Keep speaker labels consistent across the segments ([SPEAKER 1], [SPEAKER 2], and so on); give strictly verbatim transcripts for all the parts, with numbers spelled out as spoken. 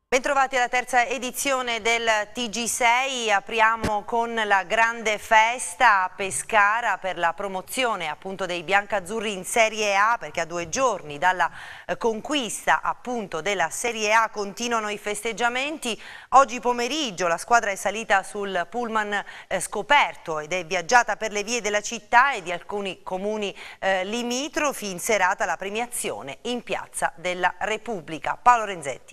[SPEAKER 1] Bentrovati alla terza edizione del T G sei, apriamo con la grande festa a Pescara per la promozione appunto dei biancazzurri in Serie A, perché a due giorni dalla eh, conquista appunto della Serie A continuano i festeggiamenti. Oggi pomeriggio la squadra è salita sul pullman eh, scoperto ed è viaggiata per le vie della città e di alcuni comuni eh, limitrofi. In serata la premiazione in Piazza della Repubblica. Paolo Renzetti.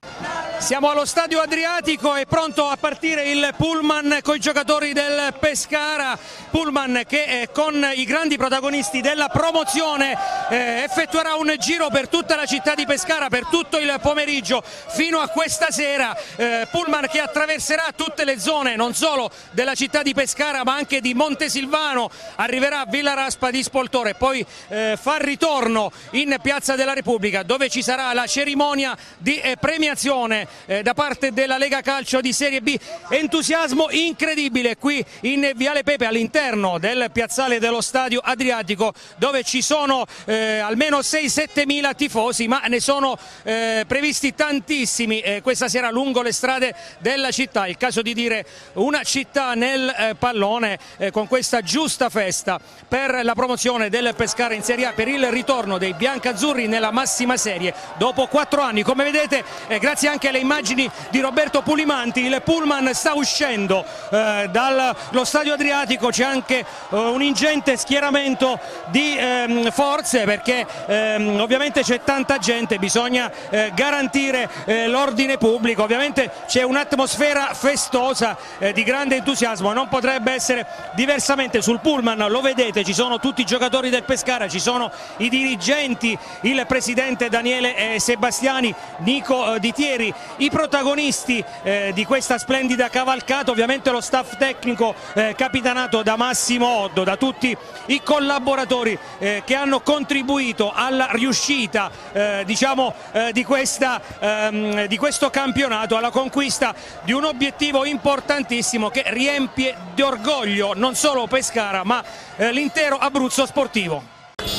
[SPEAKER 2] Siamo allo Stadio Adriatico, è pronto a partire il pullman con i giocatori del Pescara, pullman che eh, con i grandi protagonisti della promozione eh, effettuerà un giro per tutta la città di Pescara per tutto il pomeriggio fino a questa sera, eh, pullman che attraverserà tutte le zone non solo della città di Pescara ma anche di Montesilvano, arriverà a Villaraspa di Spoltore e poi eh, fa ritorno in Piazza della Repubblica dove ci sarà la cerimonia di eh, premiazione Eh, da parte della Lega Calcio di Serie B. Entusiasmo incredibile qui in Viale Pepe all'interno del piazzale dello Stadio Adriatico dove ci sono eh, almeno sei sette mila tifosi, ma ne sono eh, previsti tantissimi eh, questa sera lungo le strade della città. Il caso di dire una città nel eh, pallone eh, con questa giusta festa per la promozione del Pescara in Serie A, per il ritorno dei biancazzurri nella massima serie dopo quattro anni. Come vedete eh, grazie anche alle immagini di Roberto Pulimanti, il pullman sta uscendo eh, dallo Stadio Adriatico, c'è anche eh, un ingente schieramento di ehm, forze perché ehm, ovviamente c'è tanta gente, bisogna eh, garantire eh, l'ordine pubblico, ovviamente c'è un'atmosfera festosa eh, di grande entusiasmo, non potrebbe essere diversamente. Sul pullman lo vedete, ci sono tutti i giocatori del Pescara, ci sono i dirigenti, il presidente Daniele eh, Sebastiani, Nico eh, Di Thieri, i protagonisti eh, di questa splendida cavalcata, ovviamente lo staff tecnico eh, capitanato da Massimo Oddo, da tutti i collaboratori eh, che hanno contribuito alla riuscita eh, diciamo, eh, di, questa, ehm, di questo campionato, alla conquista di un obiettivo importantissimo che riempie di orgoglio non solo Pescara ma eh, l'intero Abruzzo sportivo.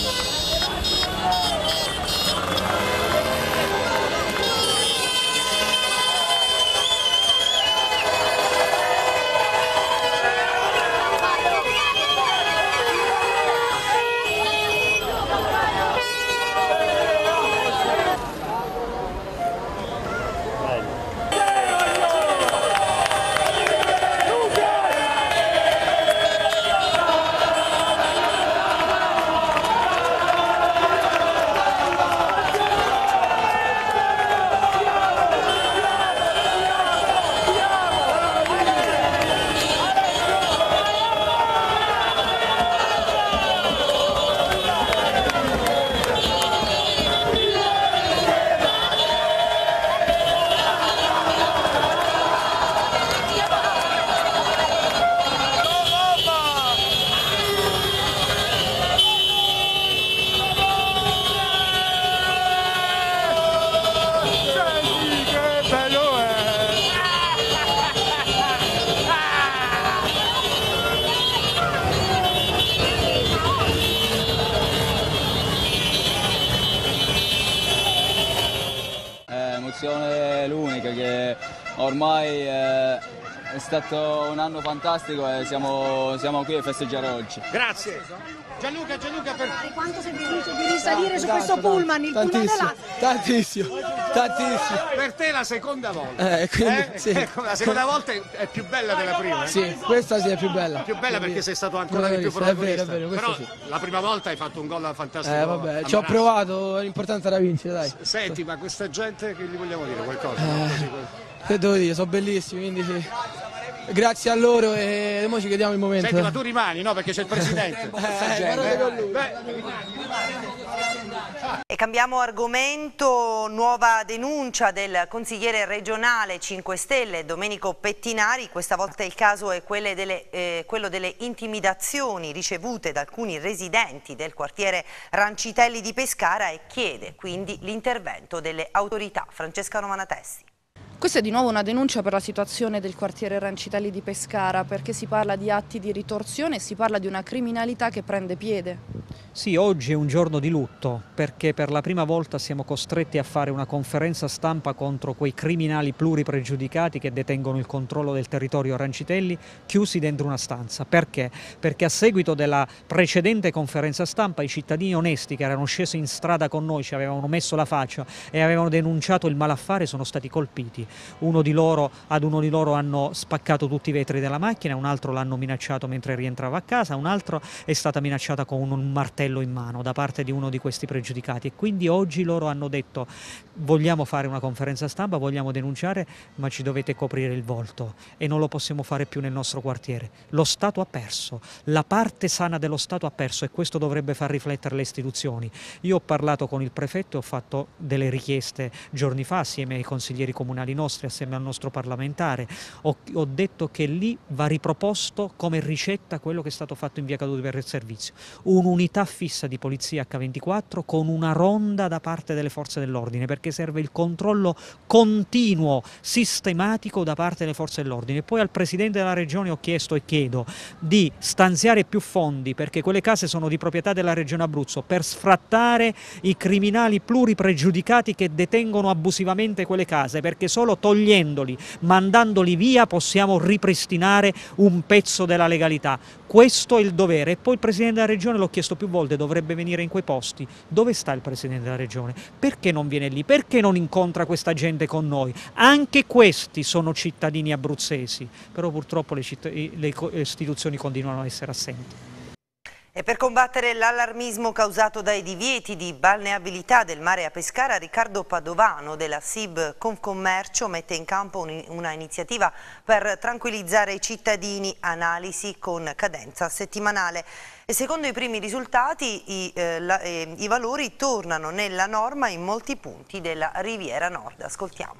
[SPEAKER 3] Emozione l'unica, che ormai eh, è stato un anno fantastico e siamo, siamo qui a festeggiare oggi.
[SPEAKER 2] Grazie. Gianluca, Gianluca per...
[SPEAKER 4] Quanto sei felice di risalire su questo pullman, il pullman della...
[SPEAKER 5] Tantissimo, tantissimo.
[SPEAKER 2] Per te la seconda volta.
[SPEAKER 5] Eh, quindi,
[SPEAKER 2] eh?
[SPEAKER 5] sì.
[SPEAKER 2] Ecco, la seconda volta è più bella della prima. Eh?
[SPEAKER 5] Sì, questa sì è più bella.
[SPEAKER 2] Più bella perché sei stato ancora di più
[SPEAKER 5] protagonista.
[SPEAKER 2] protagonista.
[SPEAKER 5] È vero, è vero,
[SPEAKER 2] Però
[SPEAKER 5] sì.
[SPEAKER 2] La prima volta hai fatto un gol fantastico.
[SPEAKER 5] Eh vabbè, ci ho provato, l'importante era vincere, dai.
[SPEAKER 2] Senti, ma questa gente che gli vogliamo dire qualcosa?
[SPEAKER 5] Eh, che devo dire, sono bellissimi, quindi sì. Grazie a loro e ora ci chiediamo il momento.
[SPEAKER 2] Senti, ma tu rimani, no? Perché c'è il presidente.
[SPEAKER 5] Eh,
[SPEAKER 1] E cambiamo argomento, nuova denuncia del consigliere regionale cinque Stelle Domenico Pettinari. Questa volta il caso è quelle delle, eh, quello delle intimidazioni ricevute da alcuni residenti del quartiere Rancitelli di Pescara e chiede quindi l'intervento delle autorità. Francesca Romanatesti.
[SPEAKER 6] Questa è di nuovo una denuncia per la situazione del quartiere Rancitelli di Pescara, perché si parla di atti di ritorsione e si parla di una criminalità che prende piede.
[SPEAKER 7] Sì, oggi è un giorno di lutto perché per la prima volta siamo costretti a fare una conferenza stampa contro quei criminali pluripregiudicati che detengono il controllo del territorio Rancitelli chiusi dentro una stanza. Perché? Perché a seguito della precedente conferenza stampa i cittadini onesti che erano scesi in strada con noi, ci avevano messo la faccia e avevano denunciato il malaffare sono stati colpiti. Uno di loro, ad uno di loro hanno spaccato tutti i vetri della macchina, un altro l'hanno minacciato mentre rientrava a casa, un altro è stata minacciata con un martello in mano da parte di uno di questi pregiudicati e quindi oggi loro hanno detto vogliamo fare una conferenza stampa, vogliamo denunciare, ma ci dovete coprire il volto e non lo possiamo fare più nel nostro quartiere. Lo Stato ha perso, la parte sana dello Stato ha perso e questo dovrebbe far riflettere le istituzioni. Io ho parlato con il prefetto e ho fatto delle richieste giorni fa assieme ai consiglieri comunali nostri, assieme al nostro parlamentare, ho, ho detto che lì va riproposto come ricetta quello che è stato fatto in via Caduti per il servizio, un'unità fissa di polizia acca ventiquattro con una ronda da parte delle forze dell'ordine perché serve il controllo continuo, sistematico da parte delle forze dell'ordine. Poi al Presidente della Regione ho chiesto e chiedo di stanziare più fondi perché quelle case sono di proprietà della Regione Abruzzo per sfrattare i criminali pluripregiudicati che detengono abusivamente quelle case perché solo togliendoli, mandandoli via possiamo ripristinare un pezzo della legalità. Questo è il dovere e poi il Presidente della Regione l'ho chiesto più volte, dovrebbe venire in quei posti. Dove sta il Presidente della Regione? Perché non viene lì? Perché non incontra questa gente con noi? Anche questi sono cittadini abruzzesi, però purtroppo le, le istituzioni continuano a essere assenti.
[SPEAKER 1] E per combattere l'allarmismo causato dai divieti di balneabilità del mare a Pescara, Riccardo Padovano della S I B Confcommercio mette in campo una iniziativa per tranquillizzare i cittadini, analisi con cadenza settimanale. E secondo i primi risultati i, eh, la, eh, i valori tornano nella norma in molti punti della Riviera Nord. Ascoltiamo.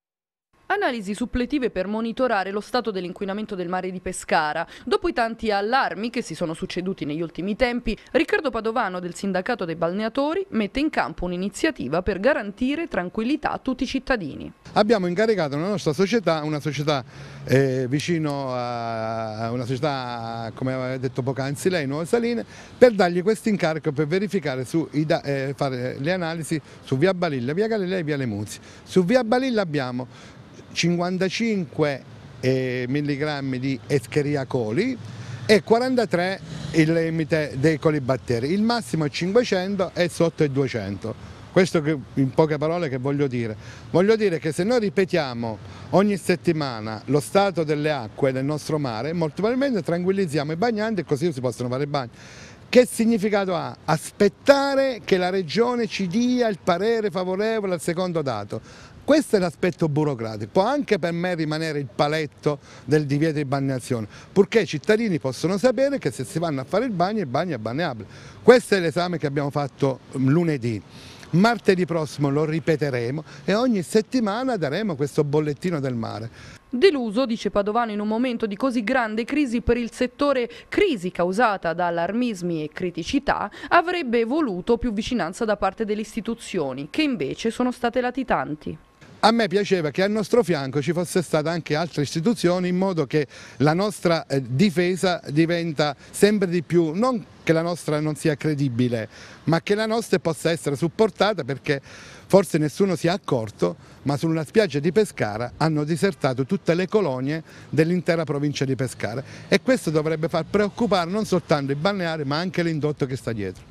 [SPEAKER 6] Analisi suppletive per monitorare lo stato dell'inquinamento del mare di Pescara. Dopo i tanti allarmi che si sono succeduti negli ultimi tempi, Riccardo Padovano del Sindacato dei Balneatori mette in campo un'iniziativa per garantire tranquillità a tutti i cittadini.
[SPEAKER 8] Abbiamo incaricato la nostra società, una società eh, vicino a una società, come aveva detto poc'anzi lei, Nuove Saline, per dargli questo incarico per verificare, su, eh, fare le analisi su via Balilla, via Galilei e via Lemuzzi. Su via Balilla abbiamo cinquantacinque eh, milligrammi di Escherichia coli e quarantatré il limite dei colibatteri, il massimo è cinquecento e sotto è duecento. Questo che, in poche parole che voglio dire? Voglio dire che se noi ripetiamo ogni settimana lo stato delle acque del nostro mare, molto probabilmente tranquillizziamo i bagnanti e così si possono fare i bagni. Che significato ha? Aspettare che la Regione ci dia il parere favorevole al secondo dato. Questo è l'aspetto burocratico, può anche per me rimanere il paletto del divieto di balneazione, purché i cittadini possono sapere che se si vanno a fare il bagno, il bagno è balneabile. Questo è l'esame che abbiamo fatto lunedì. Martedì prossimo lo ripeteremo e ogni settimana daremo questo bollettino del mare.
[SPEAKER 6] Deluso, dice Padovano, in un momento di così grande crisi per il settore, crisi causata da allarmismi e criticità, avrebbe voluto più vicinanza da parte delle istituzioni, che invece sono state latitanti.
[SPEAKER 8] A me piaceva che al nostro fianco ci fosse stata anche altre istituzioni in modo che la nostra eh, difesa diventa sempre di più, non che la nostra non sia credibile, ma che la nostra possa essere supportata perché forse nessuno si è accorto, ma sulla spiaggia di Pescara hanno disertato tutte le colonie dell'intera provincia di Pescara e questo dovrebbe far preoccupare non soltanto i balneari ma anche l'indotto che sta dietro.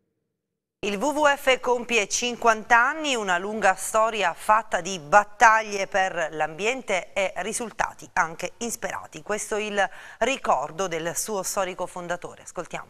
[SPEAKER 1] Il W W F compie cinquanta anni, una lunga storia fatta di battaglie per l'ambiente e risultati anche insperati. Questo è il ricordo del suo storico fondatore. Ascoltiamo.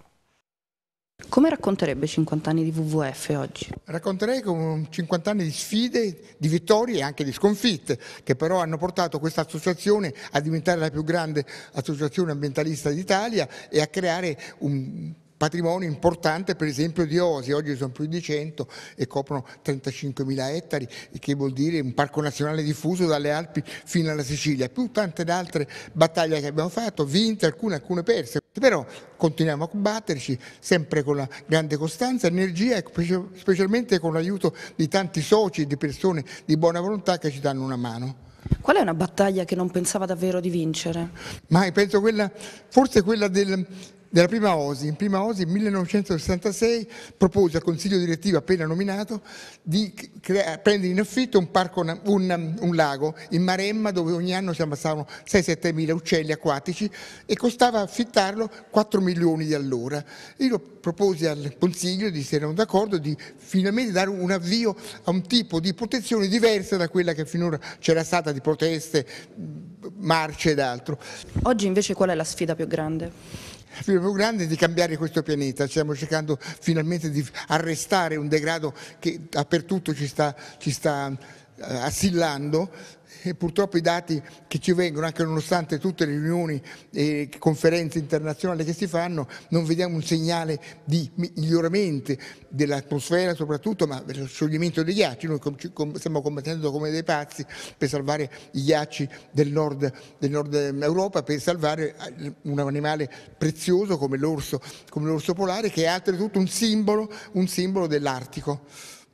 [SPEAKER 6] Come racconterebbe cinquanta anni di W W F oggi?
[SPEAKER 9] Racconterei con cinquanta anni di sfide, di vittorie e anche di sconfitte, che però hanno portato questa associazione a diventare la più grande associazione ambientalista d'Italia e a creare un patrimonio importante, per esempio di oasi. Oggi sono più di cento e coprono trentacinquemila ettari, che vuol dire un parco nazionale diffuso dalle Alpi fino alla Sicilia, più tante altre battaglie che abbiamo fatto, vinte, alcune, alcune perse, però continuiamo a combatterci sempre con la grande costanza, energia e specialmente con l'aiuto di tanti soci e di persone di buona volontà che ci danno una mano.
[SPEAKER 6] Qual è una battaglia che non pensava davvero di vincere?
[SPEAKER 9] Ma penso quella, forse quella del della prima O S I. In prima O S I, nel millenovecentosessantasei, propose al Consiglio direttivo appena nominato di prendere in affitto un, parco, un, un, un lago in Maremma, dove ogni anno si abbassavano sei sette mila uccelli acquatici e costava affittarlo quattro milioni di allora. Io proposi al Consiglio, di se erano d'accordo, di finalmente dare un avvio a un tipo di protezione diversa da quella che finora c'era stata, di proteste, marce ed altro.
[SPEAKER 6] Oggi invece qual è la sfida più grande?
[SPEAKER 9] La sfida più grande è di cambiare questo pianeta. Stiamo cercando finalmente di arrestare un degrado che dappertutto ci sta, ci sta uh, assillando, e purtroppo i dati che ci vengono, anche nonostante tutte le riunioni e conferenze internazionali che si fanno, non vediamo un segnale di miglioramento dell'atmosfera soprattutto, ma dello scioglimento dei ghiacci. Noi stiamo combattendo come dei pazzi per salvare i ghiacci del nord, del nord Europa, per salvare un animale prezioso come l'orso, come l'orso polare, che è oltretutto un simbolo, un simbolo dell'Artico.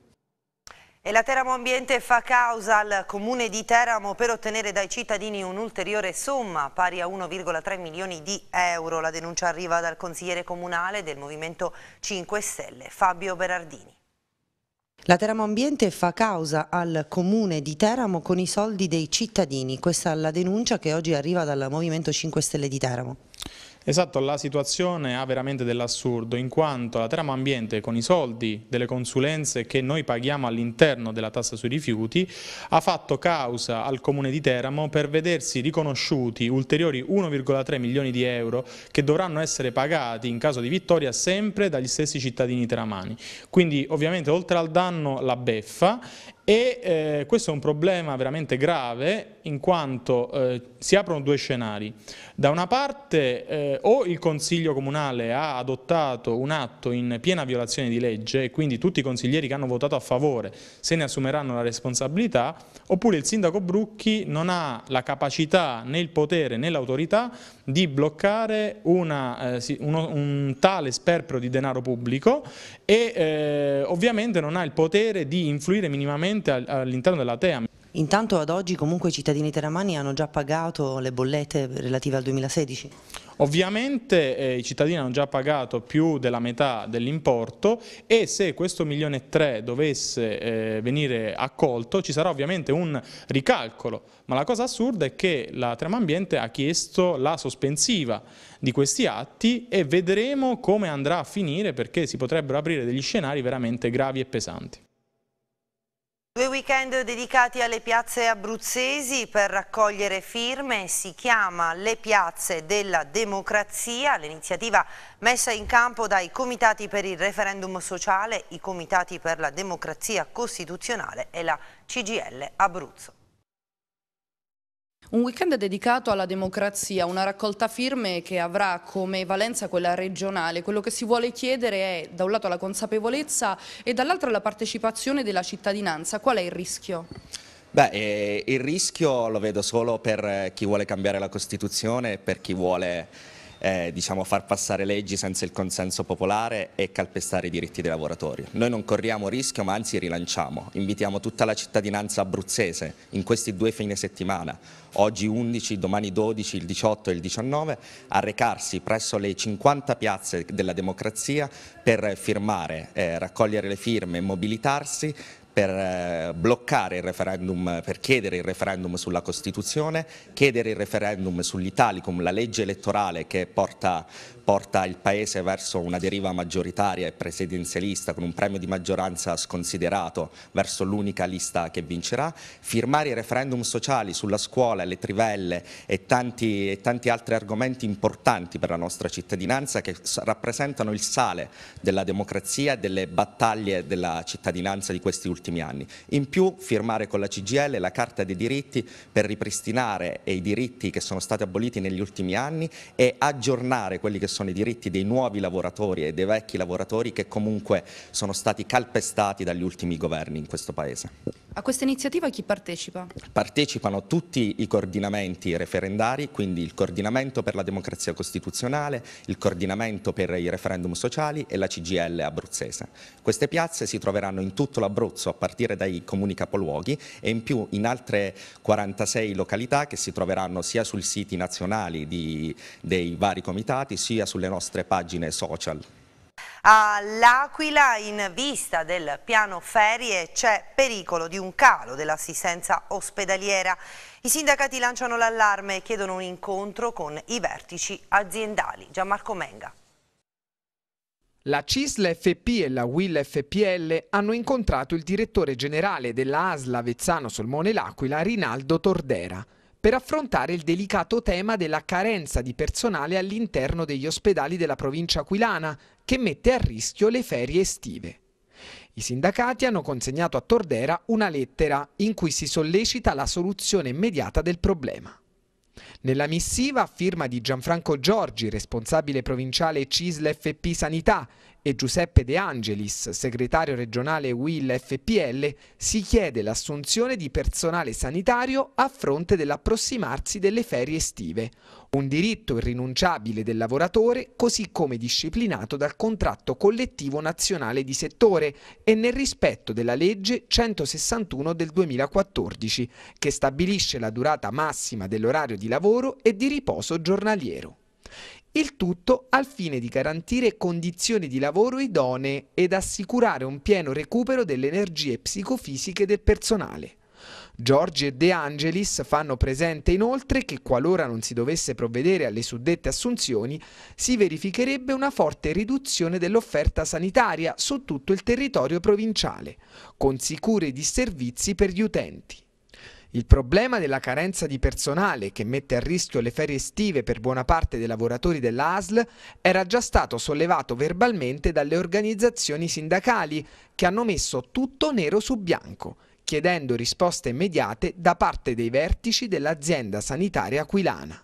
[SPEAKER 1] E la Teramo Ambiente fa causa al Comune di Teramo per ottenere dai cittadini un'ulteriore somma pari a uno virgola tre milioni di euro. La denuncia arriva dal consigliere comunale del Movimento cinque Stelle, Fabio Berardini.
[SPEAKER 10] La Teramo Ambiente fa causa al Comune di Teramo con i soldi dei cittadini. Questa è la denuncia che oggi arriva dal Movimento cinque Stelle di Teramo.
[SPEAKER 11] Esatto, la situazione ha veramente dell'assurdo, in quanto la Teramo Ambiente, con i soldi delle consulenze che noi paghiamo all'interno della tassa sui rifiuti, ha fatto causa al Comune di Teramo per vedersi riconosciuti ulteriori uno virgola tre milioni di euro che dovranno essere pagati in caso di vittoria sempre dagli stessi cittadini teramani. Quindi ovviamente oltre al danno la beffa. E eh, questo è un problema veramente grave, in quanto eh, si aprono due scenari. Da una parte eh, o il Consiglio Comunale ha adottato un atto in piena violazione di legge e quindi tutti i consiglieri che hanno votato a favore se ne assumeranno la responsabilità, oppure il sindaco Brucchi non ha la capacità né il potere né l'autorità di bloccare una, eh, uno, un tale sperpero di denaro pubblico e eh, ovviamente non ha il potere di influire minimamente all'interno della T E A M.
[SPEAKER 10] Intanto ad oggi comunque i cittadini teramani hanno già pagato le bollette relative al duemilasedici?
[SPEAKER 11] Ovviamente eh, i cittadini hanno già pagato più della metà dell'importo e se questo milione e tre dovesse eh, venire accolto ci sarà ovviamente un ricalcolo, ma la cosa assurda è che la Teramo Ambiente ha chiesto la sospensiva di questi atti e vedremo come andrà a finire, perché si potrebbero aprire degli scenari veramente gravi e pesanti.
[SPEAKER 1] Due weekend dedicati alle piazze abruzzesi per raccogliere firme, si chiama Le Piazze della Democrazia, l'iniziativa messa in campo dai comitati per il referendum sociale, i comitati per la democrazia costituzionale e la C G I L Abruzzo.
[SPEAKER 6] Un weekend dedicato alla democrazia, una raccolta firme che avrà come valenza quella regionale. Quello che si vuole chiedere è da un lato la consapevolezza e dall'altro la partecipazione della cittadinanza. Qual è il rischio?
[SPEAKER 12] Beh, eh, il rischio lo vedo solo per chi vuole cambiare la Costituzione, per chi vuole Eh, diciamo, far passare leggi senza il consenso popolare e calpestare i diritti dei lavoratori. Noi non corriamo rischio, ma anzi rilanciamo. Invitiamo tutta la cittadinanza abruzzese in questi due fine settimana, oggi undici, domani dodici, il diciotto e il diciannove, a recarsi presso le cinquanta piazze della democrazia per firmare, eh, raccogliere le firme e mobilitarsi per eh, bloccare il referendum, per chiedere il referendum sulla Costituzione, chiedere il referendum sull'Italicum, la legge elettorale che porta, porta il Paese verso una deriva maggioritaria e presidenzialista con un premio di maggioranza sconsiderato verso l'unica lista che vincerà, firmare i referendum sociali sulla scuola, le trivelle e tanti, e tanti altri argomenti importanti per la nostra cittadinanza che rappresentano il sale della democrazia e delle battaglie della cittadinanza di questi ultimi ultimi anni. In più firmare con la C G I L la Carta dei diritti per ripristinare i diritti che sono stati aboliti negli ultimi anni e aggiornare quelli che sono i diritti dei nuovi lavoratori e dei vecchi lavoratori che comunque sono stati calpestati dagli ultimi governi in questo Paese.
[SPEAKER 6] A questa iniziativa chi partecipa?
[SPEAKER 12] Partecipano tutti i coordinamenti referendari, quindi il coordinamento per la democrazia costituzionale, il coordinamento per i referendum sociali e la C G I L abruzzese. Queste piazze si troveranno in tutto l'Abruzzo, a partire dai comuni capoluoghi e in più in altre quarantasei località che si troveranno sia sui siti nazionali di, dei vari comitati sia sulle nostre pagine social.
[SPEAKER 1] All'Aquila, in vista del piano ferie, c'è pericolo di un calo dell'assistenza ospedaliera. I sindacati lanciano l'allarme e chiedono un incontro con i vertici aziendali. Gianmarco Menga.
[SPEAKER 13] La C I S L F P e la U I L F P L hanno incontrato il direttore generale della A S L Avezzano Solmone L'Aquila, Rinaldo Tordera, per affrontare il delicato tema della carenza di personale all'interno degli ospedali della provincia aquilana, che mette a rischio le ferie estive. I sindacati hanno consegnato a Tordera una lettera in cui si sollecita la soluzione immediata del problema. Nella missiva, a firma di Gianfranco Giorgi, responsabile provinciale C I S L F P Sanità, e Giuseppe De Angelis, segretario regionale U I L F P L, si chiede l'assunzione di personale sanitario a fronte dell'approssimarsi delle ferie estive, un diritto irrinunciabile del lavoratore così come disciplinato dal contratto collettivo nazionale di settore e nel rispetto della legge centosessantuno del duemilaquattordici, che stabilisce la durata massima dell'orario di lavoro e di riposo giornaliero. Il tutto al fine di garantire condizioni di lavoro idonee ed assicurare un pieno recupero delle energie psicofisiche del personale. Giorgi e De Angelis fanno presente inoltre che qualora non si dovesse provvedere alle suddette assunzioni, si verificherebbe una forte riduzione dell'offerta sanitaria su tutto il territorio provinciale, con sicuri disservizi per gli utenti. Il problema della carenza di personale che mette a rischio le ferie estive per buona parte dei lavoratori della A S L era già stato sollevato verbalmente dalle organizzazioni sindacali che hanno messo tutto nero su bianco, chiedendo risposte immediate da parte dei vertici dell'azienda sanitaria aquilana.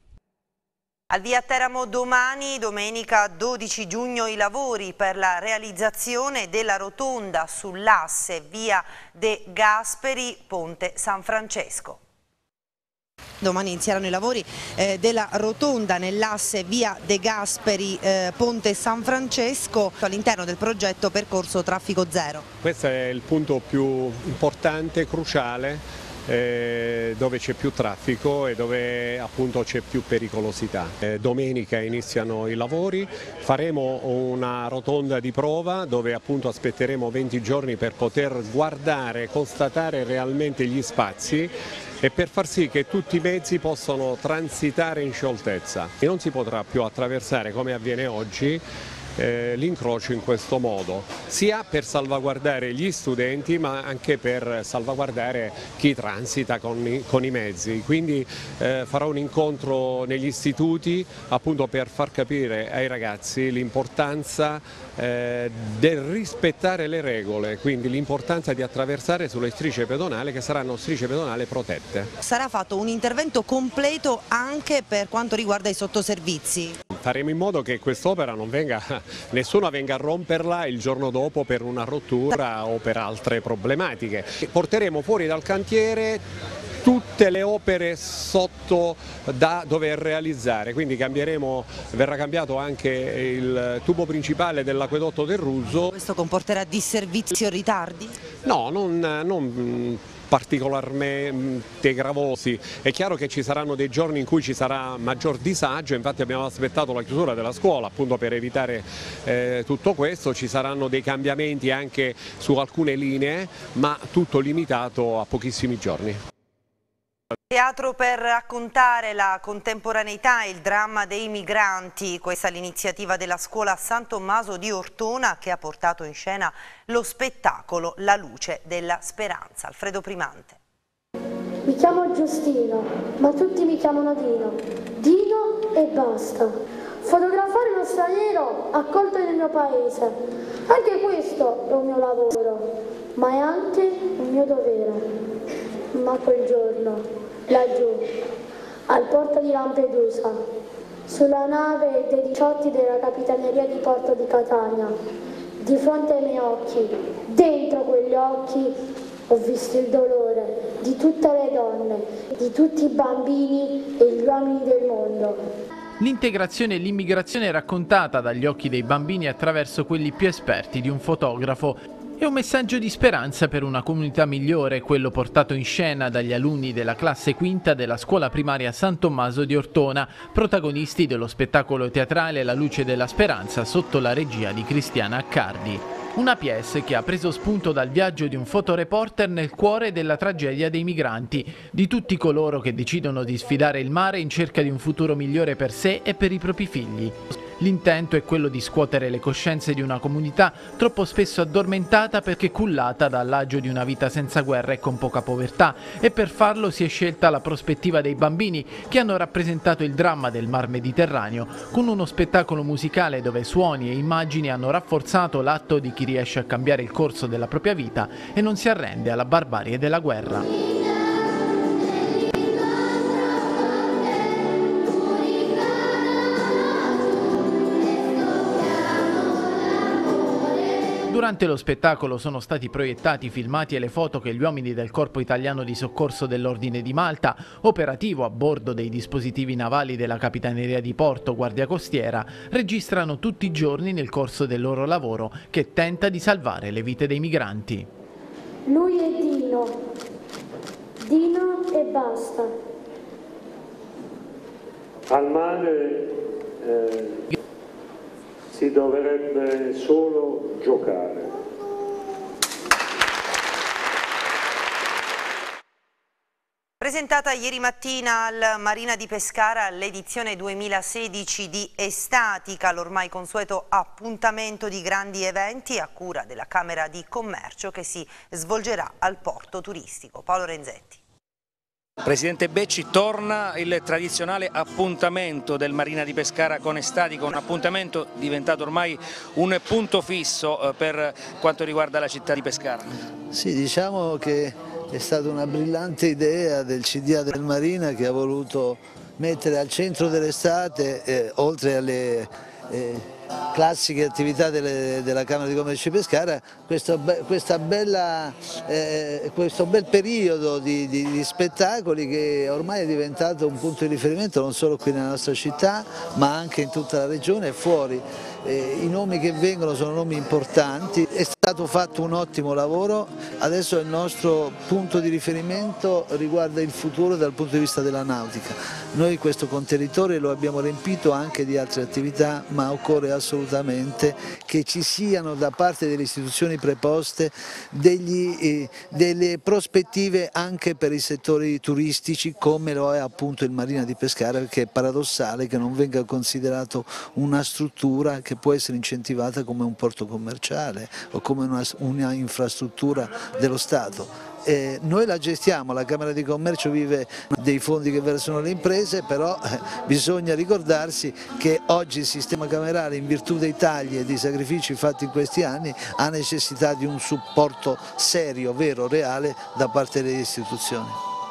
[SPEAKER 1] Al via Teramo domani, domenica dodici giugno, i lavori per la realizzazione della rotonda sull'asse via De Gasperi, Ponte San Francesco.
[SPEAKER 10] Domani inizieranno i lavori eh, della rotonda nell'asse via De Gasperi, eh, Ponte San Francesco, all'interno del progetto Percorso Traffico Zero.
[SPEAKER 14] Questo è il punto più importante, cruciale, Eh, dove c'è più traffico e dove appunto c'è più pericolosità. Eh, domenica iniziano i lavori, faremo una rotonda di prova dove appunto aspetteremo venti giorni per poter guardare, constatare realmente gli spazi e per far sì che tutti i mezzi possano transitare in scioltezza. E non si potrà più attraversare come avviene oggi Eh, l'incrocio in questo modo, sia per salvaguardare gli studenti ma anche per salvaguardare chi transita con i, con i mezzi. Quindi eh, farò un incontro negli istituti appunto per far capire ai ragazzi l'importanza eh, del rispettare le regole, quindi l'importanza di attraversare sulle strisce pedonali che saranno strisce pedonali protette.
[SPEAKER 10] Sarà fatto un intervento completo anche per quanto riguarda i sottoservizi.
[SPEAKER 14] Faremo in modo che quest'opera non venga, nessuno venga a romperla il giorno dopo per una rottura o per altre problematiche. Porteremo fuori dal cantiere tutte le opere sotto da dover realizzare, quindi cambieremo, verrà cambiato anche il tubo principale dell'acquedotto del Ruso.
[SPEAKER 10] Questo comporterà disservizi o ritardi?
[SPEAKER 14] No, non, non particolarmente gravosi. È chiaro che ci saranno dei giorni in cui ci sarà maggior disagio, infatti abbiamo aspettato la chiusura della scuola appunto per evitare eh, tutto questo. Ci saranno dei cambiamenti anche su alcune linee, ma tutto limitato a pochissimi giorni.
[SPEAKER 1] Teatro per raccontare la contemporaneità e il dramma dei migranti, questa è l'iniziativa della scuola San Tommaso di Ortona che ha portato in scena lo spettacolo La luce della speranza. Alfredo Primante.
[SPEAKER 15] Mi chiamo Giustino, ma tutti mi chiamano Dino. Dino e basta. Fotografare uno straniero accolto nel mio paese. Anche questo è un mio lavoro, ma è anche un mio dovere. Ma quel giorno, laggiù, al porto di Lampedusa, sulla nave dei diciotti della Capitaneria di Porto di Catania, di fronte ai miei occhi, dentro quegli occhi, ho visto il dolore di tutte le donne, di tutti i bambini e gli uomini del mondo.
[SPEAKER 16] L'integrazione e l'immigrazione è raccontata dagli occhi dei bambini attraverso quelli più esperti di un fotografo. È un messaggio di speranza per una comunità migliore, quello portato in scena dagli alunni della classe quinta della scuola primaria San Tommaso di Ortona, protagonisti dello spettacolo teatrale La luce della speranza sotto la regia di Cristiana Accardi. Una pièce che ha preso spunto dal viaggio di un fotoreporter nel cuore della tragedia dei migranti, di tutti coloro che decidono di sfidare il mare in cerca di un futuro migliore per sé e per i propri figli. L'intento è quello di scuotere le coscienze di una comunità troppo spesso addormentata perché cullata dall'agio di una vita senza guerra e con poca povertà, e per farlo si è scelta la prospettiva dei bambini che hanno rappresentato il dramma del Mar Mediterraneo con uno spettacolo musicale dove suoni e immagini hanno rafforzato l'atto di chi riesce a cambiare il corso della propria vita e non si arrende alla barbarie della guerra. Durante lo spettacolo sono stati proiettati, filmati e le foto che gli uomini del Corpo Italiano di Soccorso dell'Ordine di Malta, operativo a bordo dei dispositivi navali della Capitaneria di Porto, Guardia Costiera, registrano tutti i giorni nel corso del loro lavoro che tenta di salvare le vite dei migranti.
[SPEAKER 15] Lui è Dino. Dino e basta.
[SPEAKER 17] Al mare eh... si dovrebbe solo giocare.
[SPEAKER 1] Presentata ieri mattina al Marina di Pescara l'edizione duemilasedici di Estatica, l'ormai consueto appuntamento di grandi eventi a cura della Camera di Commercio che si svolgerà al porto turistico. Paolo Renzetti.
[SPEAKER 18] Presidente Becci, torna il tradizionale appuntamento del Marina di Pescara con Estatica, un appuntamento diventato ormai un punto fisso per quanto riguarda la città di Pescara.
[SPEAKER 19] Sì, diciamo che è stata una brillante idea del C D A del Marina che ha voluto mettere al centro dell'estate, eh, oltre alle eh, classiche attività delle, della Camera di Commercio di Pescara, questo, questa bella, eh, questo bel periodo di, di, di spettacoli che ormai è diventato un punto di riferimento non solo qui nella nostra città ma anche in tutta la regione e fuori. Eh, I nomi che vengono sono nomi importanti, è stato fatto un ottimo lavoro, adesso il nostro punto di riferimento riguarda il futuro dal punto di vista della nautica. Noi questo contenitore lo abbiamo riempito anche di altre attività, ma occorre assolutamente che ci siano da parte delle istituzioni preposte degli, eh, delle prospettive anche per i settori turistici come lo è appunto il Marina di Pescara, perché è paradossale che non venga considerato una struttura che può essere incentivata come un porto commerciale o come una, una infrastruttura dello Stato. Eh, noi la gestiamo, la Camera di Commercio vive dei fondi che versano le imprese, però eh, bisogna ricordarsi che oggi il sistema camerale, in virtù dei tagli e dei sacrifici fatti in questi anni, ha necessità di un supporto serio, vero, reale da parte delle istituzioni.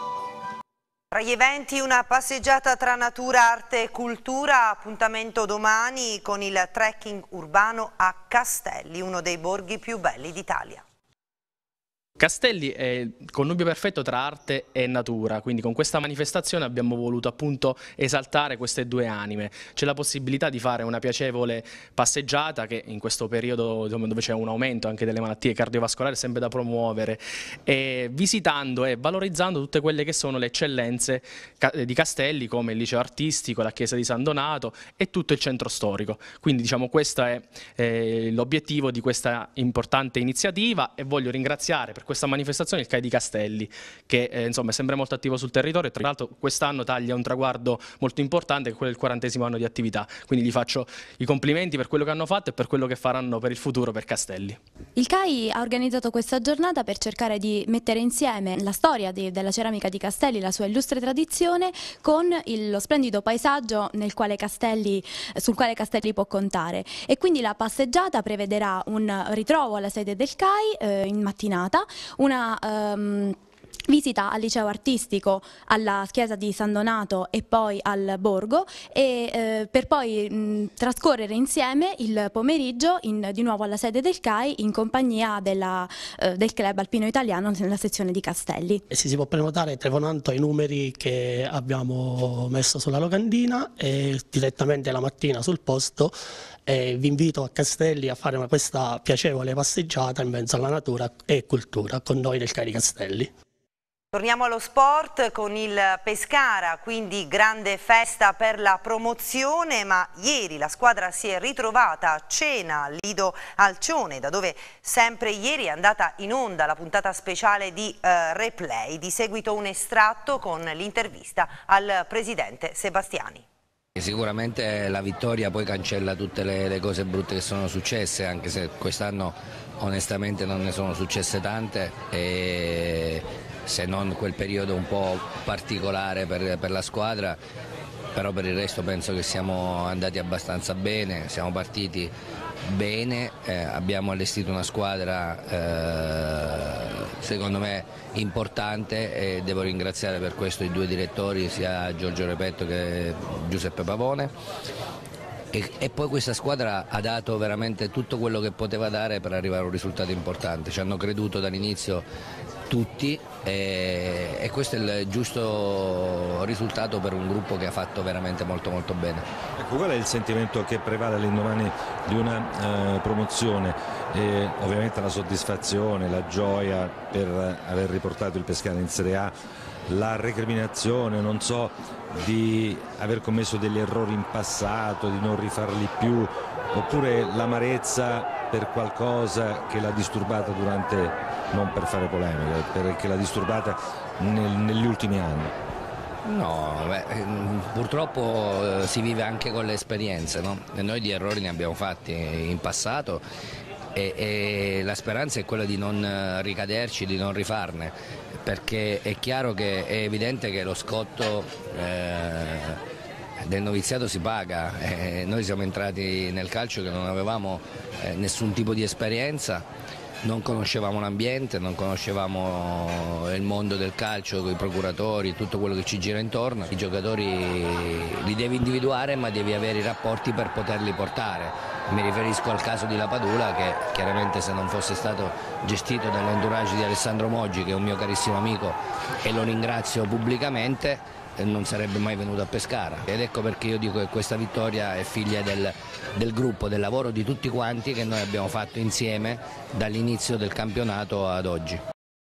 [SPEAKER 1] Tra gli eventi una passeggiata tra natura, arte e cultura, appuntamento domani con il trekking urbano a Castelli, uno dei borghi più belli d'Italia.
[SPEAKER 20] Castelli è il connubio perfetto tra arte e natura, quindi con questa manifestazione abbiamo voluto appunto esaltare queste due anime. C'è la possibilità di fare una piacevole passeggiata che in questo periodo dove c'è un aumento anche delle malattie cardiovascolari è sempre da promuovere, e visitando e valorizzando tutte quelle che sono le eccellenze di Castelli come il liceo artistico, la chiesa di San Donato e tutto il centro storico. Quindi diciamo questo è eh, l'obiettivo di questa importante iniziativa, e voglio ringraziare per questa manifestazione il C A I di Castelli che eh, insomma è sempre molto attivo sul territorio e tra l'altro quest'anno taglia un traguardo molto importante che è quello del quarantesimo anno di attività, quindi gli faccio i complimenti per quello che hanno fatto e per quello che faranno per il futuro per Castelli.
[SPEAKER 21] Il C A I ha organizzato questa giornata per cercare di mettere insieme la storia di, della ceramica di Castelli, la sua illustre tradizione, con il, lo splendido paesaggio nel quale Castelli, sul quale Castelli può contare, e quindi la passeggiata prevederà un ritrovo alla sede del C A I eh, in mattinata, una um, visita al liceo artistico, alla chiesa di San Donato e poi al borgo, e eh, per poi mh, trascorrere insieme il pomeriggio in, di nuovo alla sede del C A I in compagnia della, eh, del club alpino italiano nella sezione di Castelli.
[SPEAKER 3] E si, si può prenotare telefonando ai numeri che abbiamo messo sulla locandina e direttamente la mattina sul posto. E vi invito a Castelli a fare questa piacevole passeggiata in mezzo alla natura e cultura con noi del C A I di Castelli.
[SPEAKER 1] Torniamo allo sport con il Pescara, quindi grande festa per la promozione, ma ieri la squadra si è ritrovata a cena al Lido Alcione, da dove sempre ieri è andata in onda la puntata speciale di eh, Replay. Di seguito un estratto con l'intervista al presidente Sebastiani.
[SPEAKER 22] Sicuramente la vittoria poi cancella tutte le, le cose brutte che sono successe, anche se quest'anno onestamente non ne sono successe tante, e se non quel periodo un po' particolare per, per la squadra, però per il resto penso che siamo andati abbastanza bene, siamo partiti bene, eh, abbiamo allestito una squadra eh, secondo me importante, e devo ringraziare per questo i due direttori, sia Giorgio Repetto che Giuseppe Pavone. E, e poi questa squadra ha dato veramente tutto quello che poteva dare per arrivare a un risultato importante, ci hanno creduto dall'inizio tutti, e, e questo è il giusto risultato per un gruppo che ha fatto veramente molto molto bene.
[SPEAKER 23] Ecco, qual è il sentimento che prevale all'indomani di una eh, promozione? E ovviamente la soddisfazione, la gioia per aver riportato il Pescara in Serie A, la recriminazione, non so, di aver commesso degli errori in passato, di non rifarli più, oppure l'amarezza per qualcosa che l'ha disturbata durante, non per fare polemica, perché l'ha disturbata nel, negli ultimi anni?
[SPEAKER 22] No, beh, purtroppo eh, si vive anche con le esperienze, no? E noi di errori ne abbiamo fatti in passato, e, e la speranza è quella di non ricaderci, di non rifarne, perché è chiaro che è evidente che lo scotto eh, del noviziato si paga. Eh, noi siamo entrati nel calcio che non avevamo eh, nessun tipo di esperienza, non conoscevamo l'ambiente, non conoscevamo il mondo del calcio, con i procuratori, tutto quello che ci gira intorno. I giocatori li devi individuare, ma devi avere i rapporti per poterli portare. Mi riferisco al caso di Lapadula, che chiaramente, se non fosse stato gestito dall'entourage di Alessandro Moggi, che è un mio carissimo amico e lo ringrazio pubblicamente, non sarebbe mai venuto a Pescara. Ed ecco perché io dico che questa vittoria è figlia del, del gruppo, del lavoro di tutti quanti che noi abbiamo fatto insieme dall'inizio del campionato ad oggi.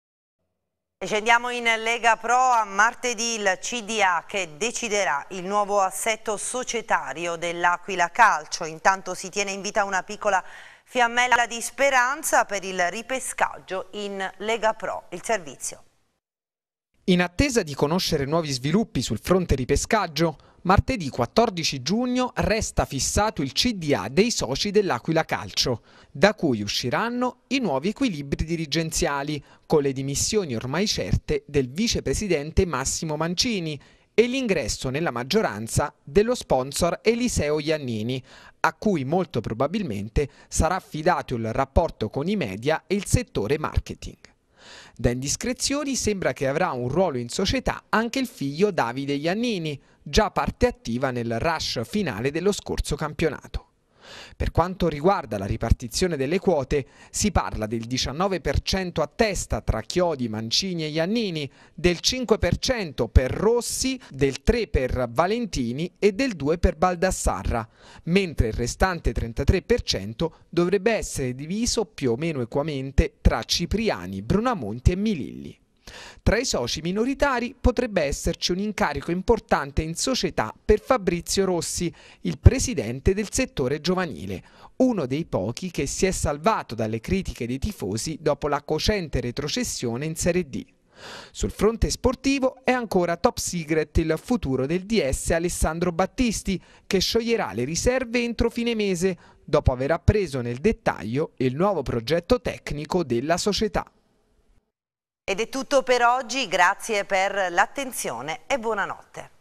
[SPEAKER 1] E scendiamo in Lega Pro. A martedì il C D A che deciderà il nuovo assetto societario dell'Aquila Calcio. Intanto si tiene in vita una piccola fiammella di speranza per il ripescaggio in Lega Pro. Il servizio.
[SPEAKER 13] In attesa di conoscere nuovi sviluppi sul fronte ripescaggio, martedì quattordici giugno resta fissato il C D A dei soci dell'Aquila Calcio, da cui usciranno i nuovi equilibri dirigenziali, con le dimissioni ormai certe del vicepresidente Massimo Mancini e l'ingresso nella maggioranza dello sponsor Eliseo Iannini, a cui molto probabilmente sarà affidato il rapporto con i media e il settore marketing. Da indiscrezioni sembra che avrà un ruolo in società anche il figlio Davide Iannini, già parte attiva nel rush finale dello scorso campionato. Per quanto riguarda la ripartizione delle quote, si parla del diciannove per cento a testa tra Chiodi, Mancini e Iannini, del cinque per cento per Rossi, del tre per cento per Valentini e del due per cento per Baldassarra, mentre il restante trentatré per cento dovrebbe essere diviso più o meno equamente tra Cipriani, Brunamonti e Mililli. Tra i soci minoritari potrebbe esserci un incarico importante in società per Fabrizio Rossi, il presidente del settore giovanile, uno dei pochi che si è salvato dalle critiche dei tifosi dopo la cocente retrocessione in Serie D. Sul fronte sportivo è ancora top secret il futuro del D S Alessandro Battisti, che scioglierà le riserve entro fine mese, dopo aver appreso nel dettaglio il nuovo progetto tecnico della società.
[SPEAKER 1] Ed è tutto per oggi, grazie per l'attenzione e buonanotte.